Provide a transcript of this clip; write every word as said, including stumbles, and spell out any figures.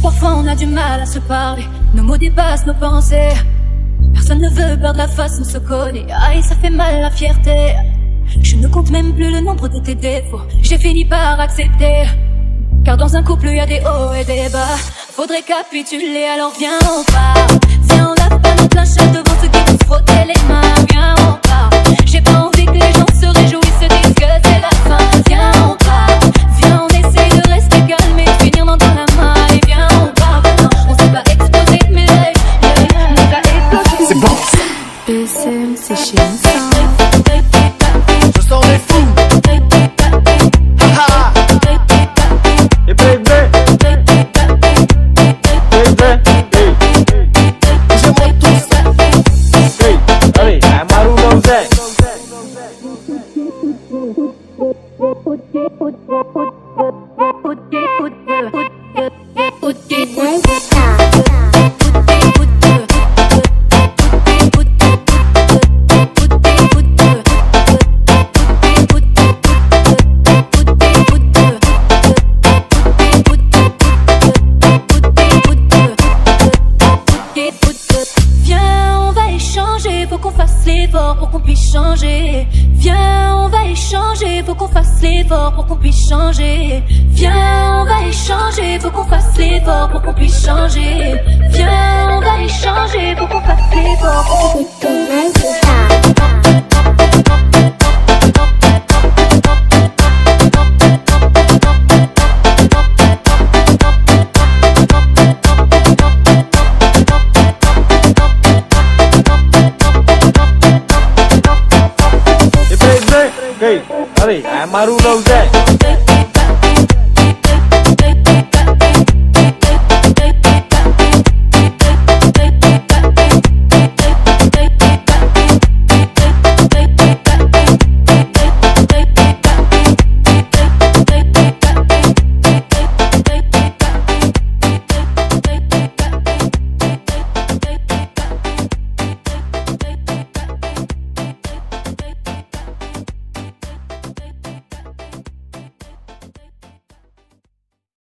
Parfois on a du mal à se parler, nos mots dépassent nos pensées. Personne ne veut perdre la face, on se connaît. Aïe, ça fait mal la fierté. Je ne compte même plus le nombre de tes défauts, j'ai fini par accepter. Car dans un couple y a des hauts et des bas. Faudrait capituler, alors viens on part. Viens on lave pas notre linge devant ceux qui vont se frotter les mains. Viens on part. J'ai pas envie que les gens se réjouissent, se disent que c'est la fin. Viens on part. Viens on essaye de rester calme et de finir dans la main. Et viens on part. Non, on s'est pas explosé mais l'œil, l'œil, on va exploser. C'est bon. B C M c'est chez nous. Je sens les fous. Haha. Et baby, baby, hey, bougez-moi tous. Hey, allez, Amaru Rosé. Faut qu'on fasse l'effort pour qu'on puisse changer. Viens, on va échanger, faut qu'on fasse l'effort pour qu'on puisse changer. Viens, on va échanger, faut qu'on fasse l'effort pour qu'on puisse changer. Viens, on va échanger, faut qu'on fasse l'effort pour qu'on puisse changer. Hey, allez, Amaru Rosé.